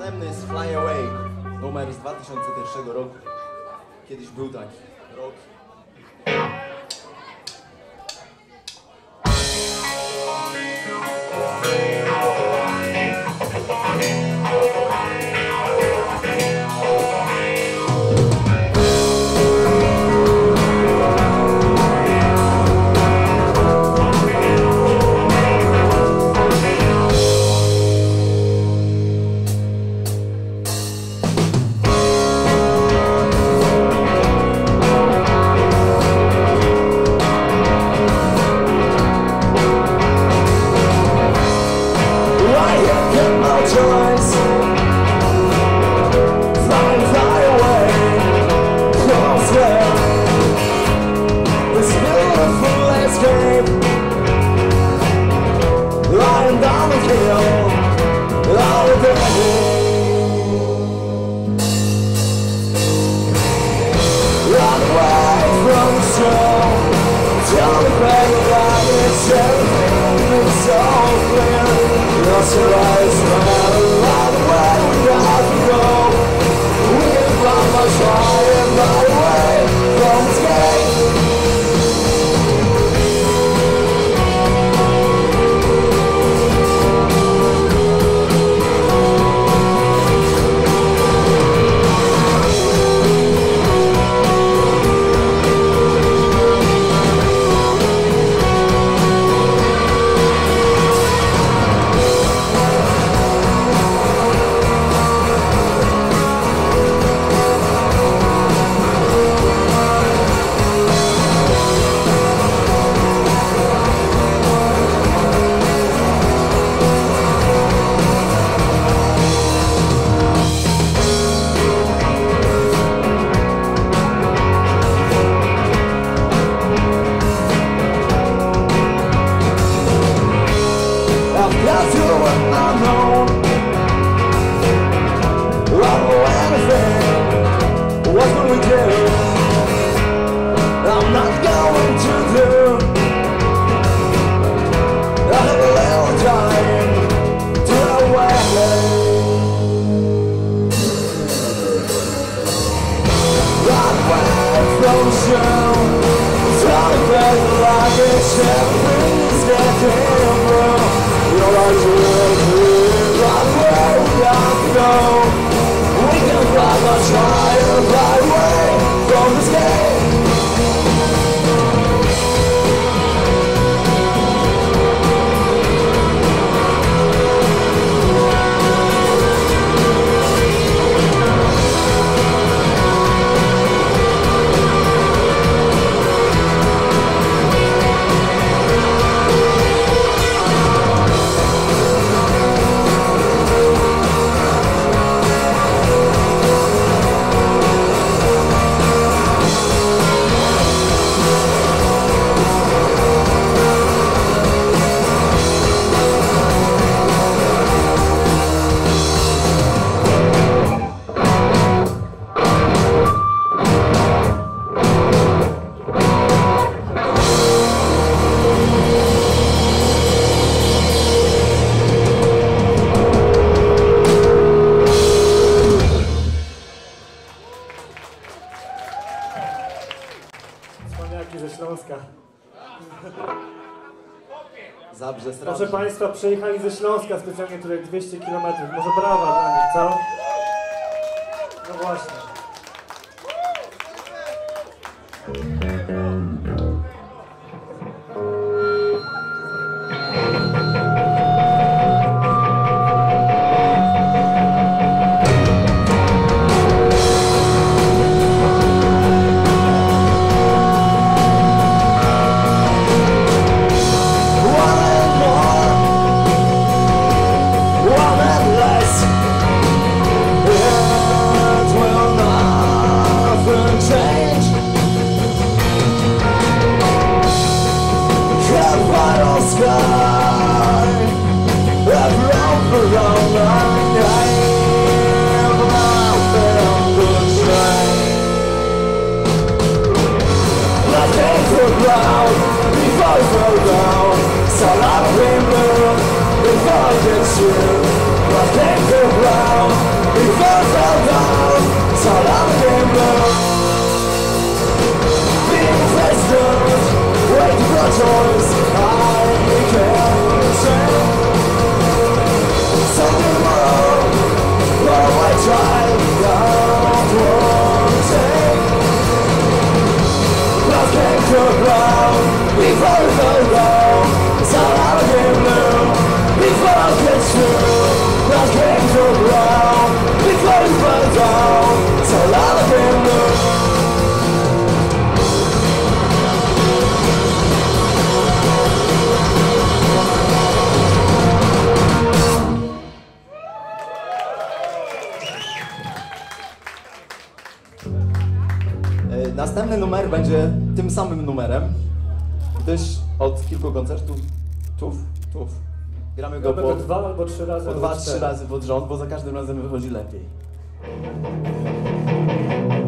Następny jest Fly Away, numer z 2001 roku. Kiedyś był taki rok. Ze Śląska. Zabrze straży. Proszę Państwa, przyjechali ze Śląska specjalnie tutaj 200 km. Może brawa dla nich, co? No właśnie. Before I get you, I can't go round. fell down, saw that became blue. Being festive, waiting for choice, I became insane. Something wrong, though I tried, God won't take. Love came to the ground, before it fell down, saw that became blue. Before I get through, love came to the ground, before it fell down, saw that became blue. Następny numer będzie tym samym numerem, gdyż od kilku koncertów gramy go Będę 2 albo 3 razy. po albo 2-3 cztery. razy pod rząd, bo za każdym razem wychodzi lepiej.